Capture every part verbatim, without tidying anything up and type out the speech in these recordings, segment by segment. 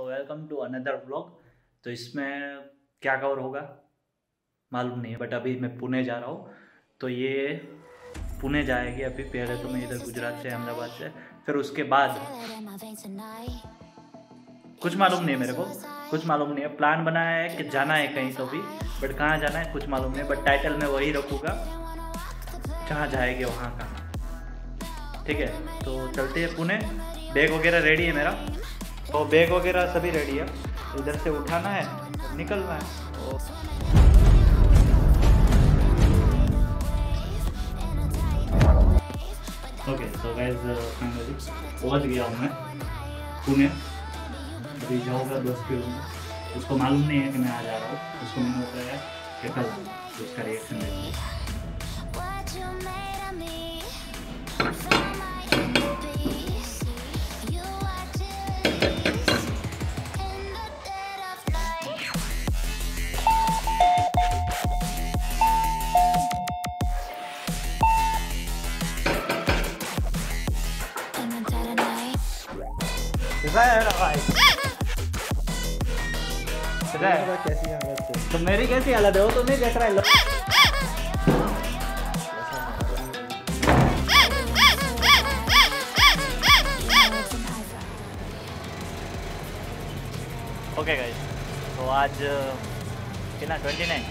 Welcome to another vlog. तो इसमें क्या कवर होगा मालूम नहीं है, बट अभी मैं पुणे जा रहा हूँ। तो ये पुणे जाएगी अभी। पहले तो मैं इधर गुजरात से, अहमदाबाद से, फिर उसके बाद कुछ मालूम नहीं है मेरे को, कुछ मालूम नहीं है। प्लान बनाया है कि जाना है कहीं तो भी, बट कहाँ जाना है कुछ मालूम नहीं। बट टाइटल में वही रखूँगा जहाँ जाएंगे वहाँ का, ठीक है। तो चलते हैं पुणे। बैग वगैरह रेडी है मेरा, तो बैग वगैरह सभी रेडी है। इधर से उठाना है, निकलना है। ओके तो गाइस फाइनली पहुँच गया हूँ मैं पुणे। अभी जाऊँगा दस किलोमीटर। उसको मालूम नहीं है कि मैं आ जा रहा हूँ। उसको मैंने बताया कि कल उसका रिएक्शन देखिए। कैसी हालत है? तो मेरी कैसी हालत है वो तो नहीं देख रहा है। ओके गाइस, तो आज कितना ट्वेंटी नाइन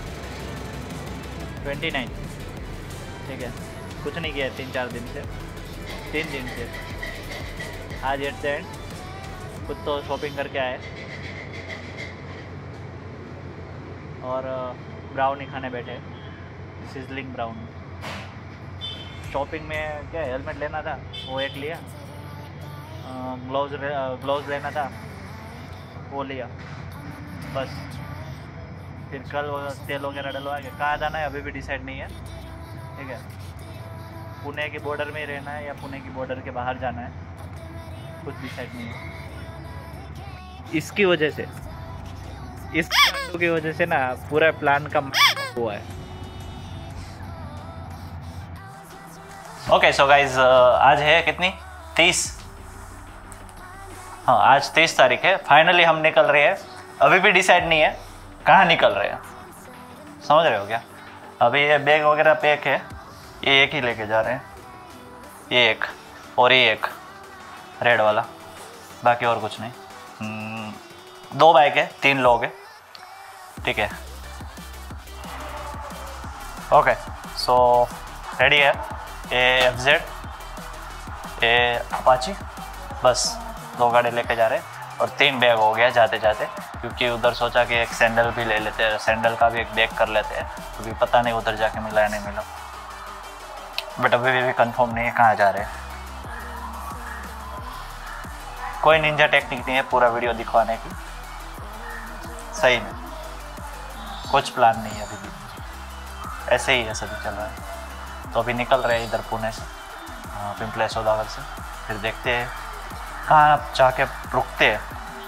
ट्वेंटी नाइन ठीक है। कुछ नहीं किया तीन चार दिन से, तीन दिन से। आज एट द एंड कुछ तो शॉपिंग करके आए और ब्राउनी खाने बैठे, सिजलिंग ब्राउनी। शॉपिंग में क्या हेलमेट लेना था, वो एक लिया। ग्लव्स ग्लव्स लेना था, वो लिया बस। फिर कल तेल वगैरह डलवा के कहाँ जाना है अभी भी डिसाइड नहीं है, ठीक है। पुणे के बॉर्डर में ही रहना है या पुणे की बॉर्डर के बाहर जाना है, कुछ डिसाइड नहीं है। इसकी वजह से, इस की वजह से ना पूरा प्लान का हुआ है। ओके सो गाइज, आज है कितनी तीस, हाँ आज तीस तारीख है। फाइनली हम निकल रहे हैं। अभी भी डिसाइड नहीं है कहाँ निकल रहे हैं, समझ रहे हो क्या। अभी ये बैग वगैरह पैक है, ये एक ही लेके जा रहे हैं, ये एक और ये एक रेड वाला, बाकी और कुछ नहीं। दो बाइक है, तीन लोग हैं, ठीक है। ओके सो रेडी है। ए एफ जेड, ए अपाची, बस दो गाड़ी लेके जा रहे हैं और तीन बैग हो गया जाते जाते। क्योंकि उधर सोचा कि एक सैंडल भी ले लेते हैं, सैंडल का भी एक बैग कर लेते हैं, क्योंकि तो पता नहीं उधर जाके मिला या नहीं मिला। बट अभी भी, भी कंफर्म नहीं है कहाँ जा रहे हैं। कोई निंजा टेक्निक नहीं है पूरा वीडियो दिखवाने की, सही में कुछ प्लान नहीं है अभी भी, ऐसे ही है सभी चल रहा है। तो अभी निकल रहे हैं इधर पुणे से, पिंपले सौदागर से। फिर देखते हैं कहाँ आप जाके रुकते हैं।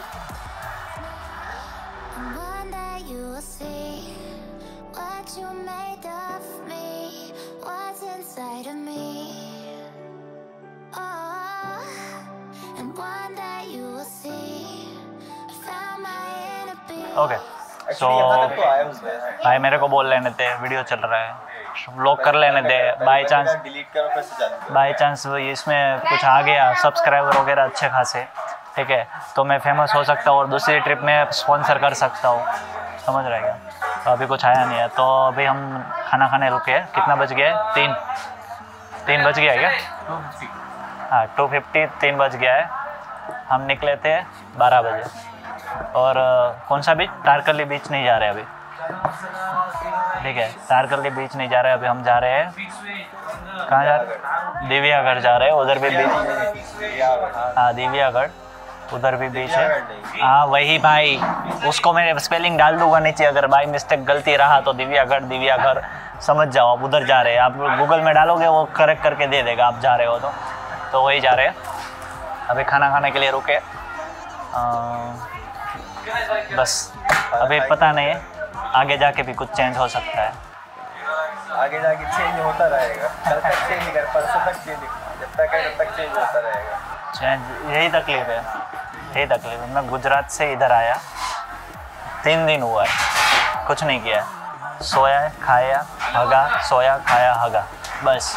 ओके सो भाई मेरे को बोल लेने दे, वीडियो चल रहा है, व्लॉग कर लेने दे। बाई चांस बाई चांस इसमें कुछ आ गया सब्सक्राइबर वगैरह अच्छे खासे, ठीक है, तो मैं फेमस हो सकता हूँ और दूसरी ट्रिप में स्पॉन्सर कर सकता हूँ, समझ रहे क्या। तो अभी कुछ आया नहीं है, तो अभी हम खाना खाने रुके हैं। कितना बज गया है? तीन तीन बज गया है क्या? हाँ टू फिफ्टी तीन बज गया है। हम निकले थे बारह बजे। और uh, कौन सा बीच? तारकली बीच नहीं जा रहे अभी, ठीक है। तारकली बीच नहीं जा रहे अभी, हम जा रहे हैं कहाँ जा रहे हैं? दिव्यागढ़ जा रहे हैं। उधर भी बीच, हाँ दिव्यागढ़, उधर भी बीच है। हाँ वही भाई, उसको मैं स्पेलिंग डाल दूंगा नीचे, अगर बाई मिस्टेक गलती रहा तो दिव्यागढ़ दिव्यागढ़ समझ जाओ। आप उधर जा रहे हैं, आप गूगल में डालोगे वो करेक्ट करके दे देगा आप जा रहे हो तो तो वही जा रहे हैं। अभी खाना खाने के लिए रुके, आ, बस अभी पता नहीं है, आगे जाके भी कुछ चेंज हो सकता है। आगे जाके चेंज होता रहेगा, कल तक चेंज कर, परसों तक चेंज, जब तक है तब तक चेंज होता रहेगा। चेंज, यही तकलीफ है। यही तकलीफ है। मैं गुजरात से इधर आया, तीन दिन हुआ है, कुछ नहीं किया है, सोया खाया हगा, सोया खाया हगा, बस।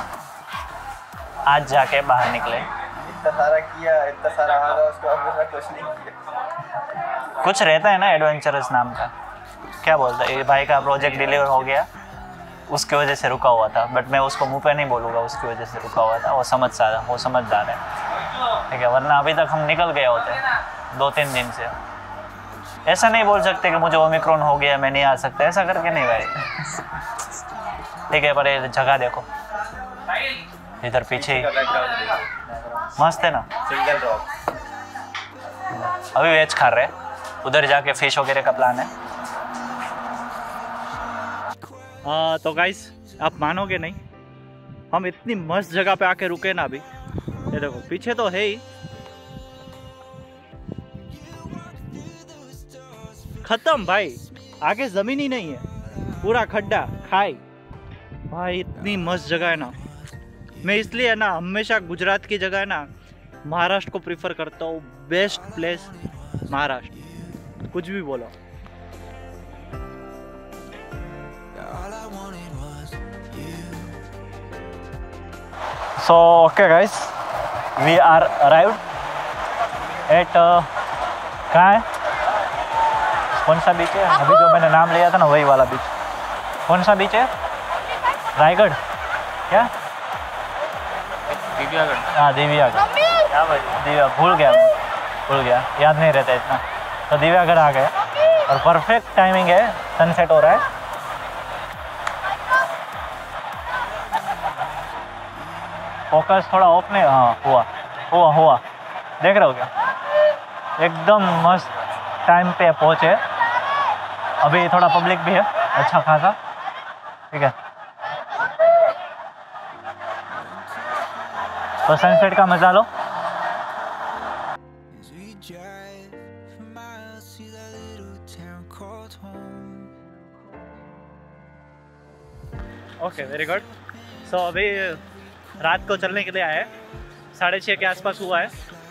आज जाके बाहर निकले, इतना सारा किया, इतना सारा हगा, उसके बाद कुछ नहीं किया। कुछ रहता है ना एडवेंचरस नाम का, क्या बोलता है, ये भाई का प्रोजेक्ट डिलीवर हो गया, उसकी वजह से रुका हुआ था, बट मैं उसको मुंह पे नहीं बोलूँगा, उसकी वजह से रुका हुआ था। वो समझ सा वो समझदार है, ठीक है, वरना अभी तक हम निकल गए होते दो तीन दिन से। ऐसा नहीं बोल सकते कि मुझे ओमिक्रॉन हो गया, मैं नहीं आ सकता, ऐसा करके नहीं भाई। ठीक है, पर ये जगह देखो इधर पीछे ही, मस्त है ना, सिंगल रॉक। अभी वेज खा रहे, उधर जाके फिश वगैरह का प्लान है। आ, तो गाइस आप मानोगे नहीं, हम इतनी मस्त जगह पे आके रुके ना अभी, ये देखो पीछे तो है ही, खत्म भाई, आगे जमीन ही नहीं है, पूरा खड्डा खाई भाई। इतनी मस्त जगह है ना, मैं इसलिए है ना हमेशा गुजरात की जगह है ना महाराष्ट्र को प्रीफर करता हूँ। बेस्ट प्लेस महाराष्ट्र, कुछ भी बोलो। So okay guys, we are arrived at, कहाँ है, कौन सा बीच है अभी जो मैंने नाम लिया था ना, वही वाला बीच। कौन सा बीच है, रायगढ़ क्या, दिव्यागढ़, हाँ दिव्यागढ़, क्या भाई दिव्या, भूल गया भूल गया याद नहीं रहता इतना। तो दिव्यागढ़ आ गए और परफेक्ट टाइमिंग है, सनसेट हो रहा है। फोकस थोड़ा ऑफ नहीं, हाँ हुआ हुआ हुआ देख रहे हो क्या, एकदम मस्त टाइम पे पहुँचे। अभी थोड़ा पब्लिक भी है अच्छा खासा, ठीक है, तो सनसेट का मजा लो। Okay very good. सो अभी रात को चलने के लिए आए, साढ़े छः के आसपास हुआ है।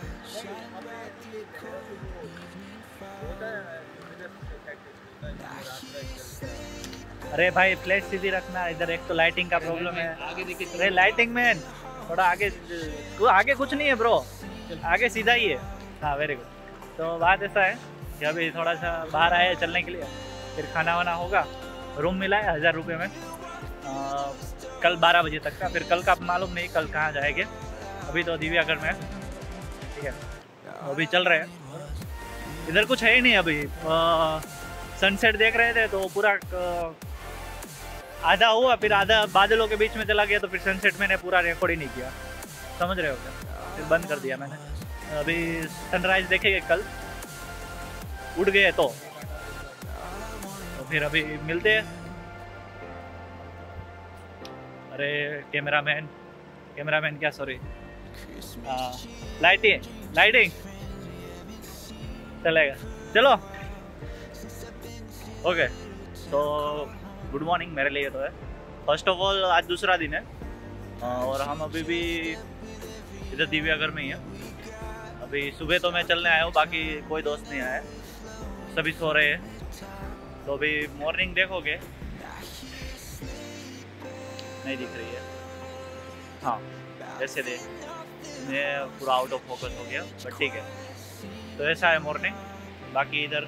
अरे भाई प्लेट सीधी रखना, इधर एक तो लाइटिंग का प्रॉब्लम है। अरे लाइटिंग में थोड़ा आगे, आगे कुछ नहीं है ब्रो, आगे सीधा ही है। हाँ वेरी गुड। तो बात ऐसा है कि अभी थोड़ा सा बाहर आए चलने के लिए, फिर खाना वाना होगा। रूम मिला है हज़ार रुपये में, आ, कल बारह बजे तक का। फिर कल का मालूम नहीं कल कहाँ जाएंगे, अभी तो दिव्यागढ़ में, ठीक है। अभी चल रहे हैं, इधर कुछ है ही नहीं अभी। सनसेट देख रहे थे तो पूरा आधा हुआ, फिर आधा बादलों के बीच में चला गया, तो फिर सनसेट मैंने पूरा रिकॉर्ड ही नहीं किया, समझ रहे हो क्या, फिर बंद कर दिया मैंने। अभी सनराइज देखेंगे कल, उठ गए तो तो फिर अभी मिलते हैं। अरे कैमरामैन कैमरामैन क्या सॉरी लाइटिंग लाइटिंग चलेगा, चलो ओके। तो गुड मॉर्निंग मेरे लिए तो है, फर्स्ट ऑफ ऑल आज दूसरा दिन है और हम अभी भी इधर दिव्यागढ़ में ही है। अभी सुबह तो मैं चलने आया हूँ, बाकी कोई दोस्त नहीं आया, सभी सो रहे हैं। तो अभी मॉर्निंग देखोगे, नहीं दिख रही है, हाँ ऐसे देख, मैं पूरा आउट ऑफ फोकस हो गया, बट ठीक है। तो ऐसा है मॉर्निंग। बाकी इधर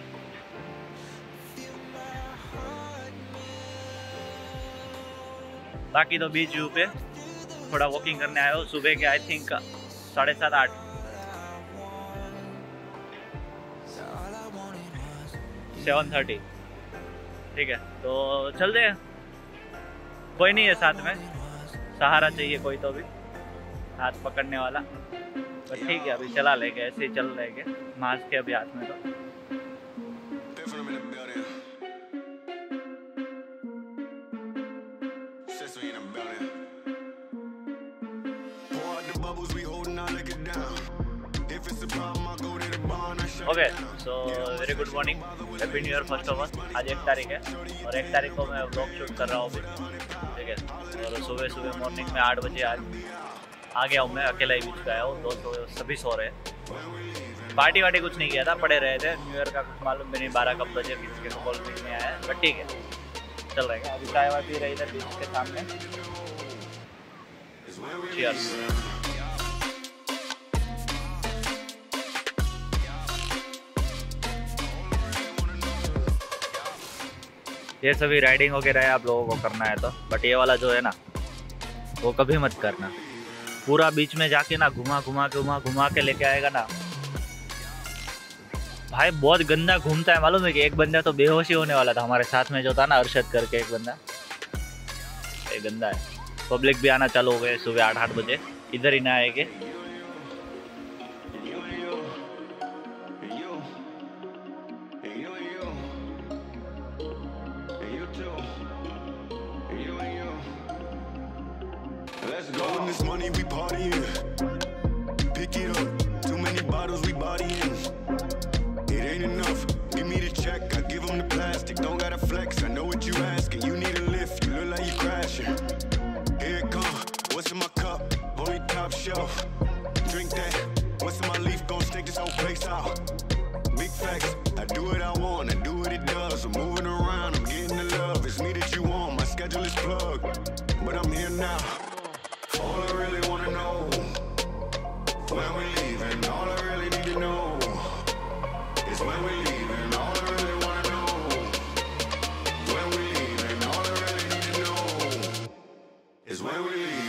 बाकी तो बीच व्यू पे थोड़ा वॉकिंग करने आया हो, सुबह के आई थिंक साढ़े सात आठ सेवन थर्टी, ठीक है। तो चलते हैं, कोई नहीं है साथ में, सहारा चाहिए कोई तो भी हाथ पकड़ने वाला, पर ठीक है अभी चला लेंगे, ऐसे ही चल लेंगे, मास्क के अभी हाथ में तो। Okay so very good morning, happy new year first of all. आज एक तारीख है और एक तारीख को मैं व्लॉग शूट कर रहा हूँ अभी, ठीक है। और सुबह सुबह मॉर्निंग में आठ बजे आज आ गया हूँ मैं, अकेला ही बीच पे आया हूँ, दोस्त सभी सो रहे हैं। पार्टी वार्टी कुछ नहीं किया था, पड़े रहे थे। न्यू ईयर का कुछ मालूम भी नहीं, बारह कब बजे बीच के कॉल बीच में आया, बट ठीक है चल रहेगा। अभी चाय वाय पी रही थी बीच के सामने। Cheers। ये सभी राइडिंग वगैरह है, आप लोगों को करना है तो, बट ये वाला जो है ना वो कभी मत करना। पूरा बीच में जाके ना घुमा घुमा के घुमा घुमा के लेके आएगा ना भाई, बहुत गंदा घूमता है। मालूम है कि एक बंदा तो बेहोश ही होने वाला था हमारे साथ में जो था ना, अरशद करके एक बंदा, ये गंदा है। पब्लिक भी आना चालू हो गए सुबह आठ आठ बजे, इधर ही ना आएंगे। Drink that. What's in my leaf? Gonna stake this whole place out. Big facts. I do what I want. I do what it does. I'm moving around. I'm getting the love. It's me that you want. My schedule is plugged, but I'm here now. All I really wanna know when we leaving. All I really need to know is when we leaving. All I really wanna know when we leaving. All I really need to know is when we leaving.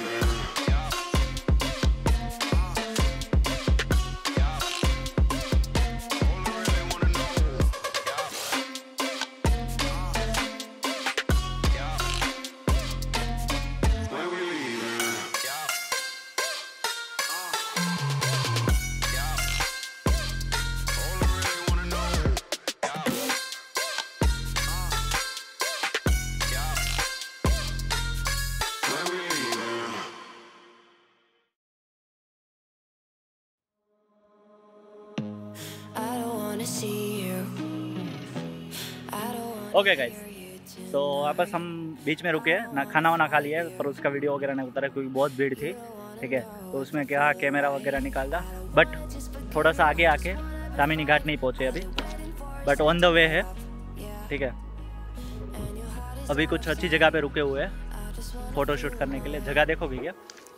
Okay guys, तो वापस हम बीच में रुके, ना खाना वाना खा लिया, पर उसका वीडियो वगैरह नहीं उतारा क्योंकि बहुत भीड़ थी। ठीक है, तो उसमें क्या कैमरा वगैरह निकाला, बट थोड़ा सा आगे आके दामिनी घाट नहीं पहुँचे अभी, बट ऑन द वे है। ठीक है, अभी कुछ अच्छी जगह पे रुके हुए हैं फ़ोटो शूट करने के लिए। जगह देखोगे क्या?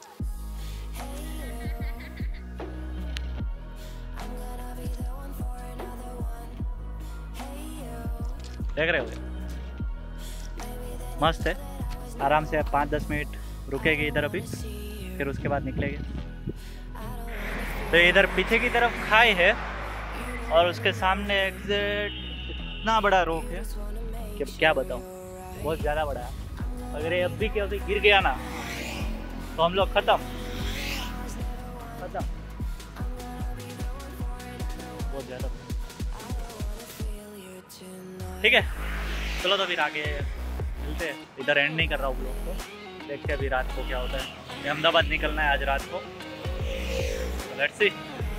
देख रहे हो, मस्त है। आराम से पाँच दस मिनट रुकेगी इधर अभी, फिर उसके बाद निकलेंगे। तो इधर पीछे की तरफ खाई है और उसके सामने एग्जैक्ट इतना बड़ा रोक है कि क्या बताऊँ, बहुत ज़्यादा बड़ा है। अगर ये अभी के अभी गिर गया ना तो हम लोग ख़त्म ख़त्म बहुत ज़्यादा। ठीक है, चलो तो फिर आगे मिलते हैं। इधर एंड नहीं कर रहा हूँ ब्लॉग को, देखते हैं अभी रात को क्या होता है। अहमदाबाद निकलना है आज रात को, let's see.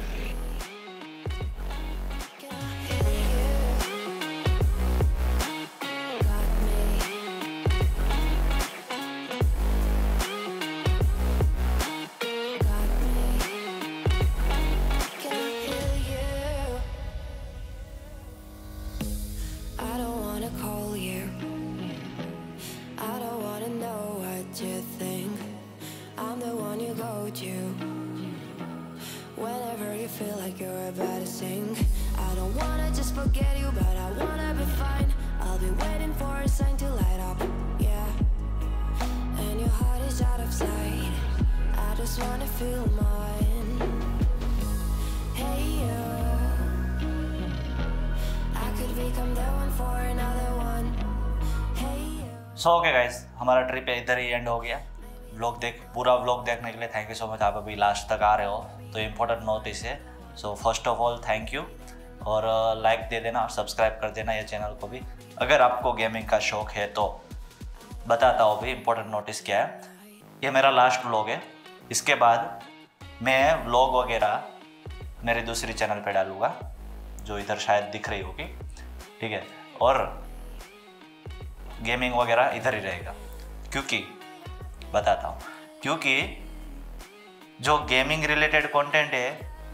Whenever you feel like you're about to sink, I don't wanna just forget you, but I wanna be fine. I'll be waiting for a sign to light up, yeah. And your heart is out of sight, I just wanna feel mine. Hey you, I could become the one for another one. Hey you. So okay guys, हमारा trip इधर ही and हो गया। Vlog देख पूरा vlog देखने के लिए थैंक यू सो मच। आप अभी लास्ट तक आ रहे हो तो इम्पोर्टेंट नोटिस है। So first of all thank you, और लाइक दे देना और सब्सक्राइब कर देना ये चैनल को भी। अगर आपको गेमिंग का शौक है तो बताता हूँ भी इम्पोर्टेंट नोटिस क्या है। ये मेरा लास्ट व्लॉग है, इसके बाद मैं व्लॉग वगैरह मेरे दूसरी चैनल पे डालूँगा जो इधर शायद दिख रही होगी। ठीक है, और गेमिंग वगैरह इधर ही रहेगा, क्योंकि बताता हूँ क्योंकि जो गेमिंग रिलेटेड कंटेंट है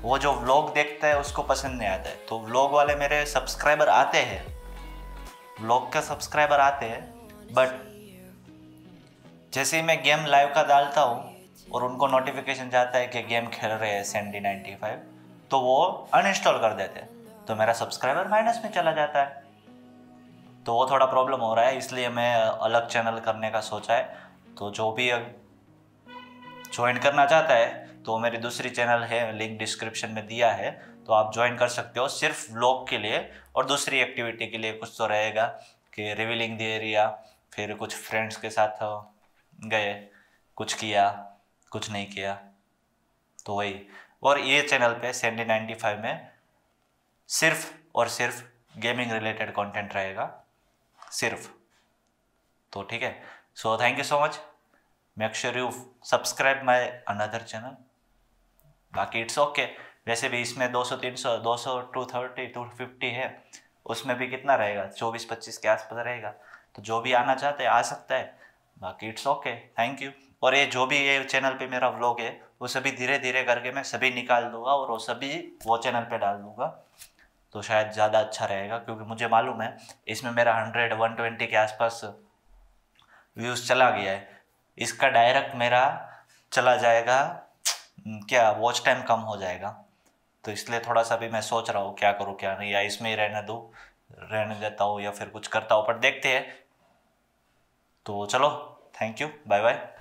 वो जो व्लॉग देखता है उसको पसंद नहीं आता है। तो व्लॉग वाले मेरे सब्सक्राइबर आते हैं, व्लॉग के सब्सक्राइबर आते हैं, बट जैसे ही मैं गेम लाइव का डालता हूँ और उनको नोटिफिकेशन जाता है कि गेम खेल रहे हैं सैंडी नाइन्टी फाइव, तो वो अनइंस्टॉल कर देते हैं, तो मेरा सब्सक्राइबर माइनस में चला जाता है। तो वो थोड़ा प्रॉब्लम हो रहा है, इसलिए मैं अलग चैनल करने का सोचा है। तो जो भी ज्वाइन करना चाहता है तो मेरी दूसरी चैनल है, लिंक डिस्क्रिप्शन में दिया है, तो आप ज्वाइन कर सकते हो सिर्फ व्लॉग के लिए। और दूसरी एक्टिविटी के लिए कुछ तो रहेगा कि रिवीलिंग द एरिया, फिर कुछ फ्रेंड्स के साथ गए, कुछ किया, कुछ नहीं किया, तो वही। और ये चैनल पे सैंडी नाइन्टी फाइव में सिर्फ और सिर्फ गेमिंग रिलेटेड कंटेंट रहेगा सिर्फ। तो ठीक है, so thank you so much. Make sure you subscribe my another channel. बाकी इट्स ओके, वैसे भी इसमें दो सौ तीन सौ दो सौ टू थर्टी टू फिफ्टी है, उसमें भी कितना रहेगा, चौबीस पच्चीस के आसपास रहेगा। तो जो भी आना चाहते हैं आ सकता है, बाकी इट्स ओके, थैंक यू। और ये जो भी ये चैनल पे मेरा व्लॉग है वो सभी धीरे धीरे करके मैं सभी निकाल दूंगा और वो सभी वो चैनल पे डाल दूंगा, तो शायद ज़्यादा अच्छा रहेगा। क्योंकि मुझे मालूम है इसमें मेरा हंड्रेड वन ट्वेंटी के आसपास व्यूज़ चला गया है, इसका डायरेक्ट मेरा चला जाएगा, क्या वॉच टाइम कम हो जाएगा। तो इसलिए थोड़ा सा भी मैं सोच रहा हूँ क्या करूँ क्या नहीं, या इसमें ही रहने दूँ, रहने देता हूँ या फिर कुछ करता हूँ, पर देखते हैं। तो चलो, थैंक यू, बाय बाय।